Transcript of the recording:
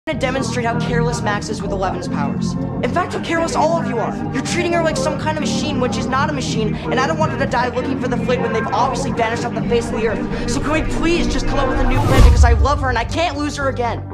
to demonstrate how careless Max is with Eleven's powers. In fact, how careless all of you are. You're treating her like some kind of machine when she's not a machine, and I don't want her to die looking for the Flayed when they've obviously vanished off the face of the earth. So can we please just come up with a new plan, because I love her and I can't lose her again.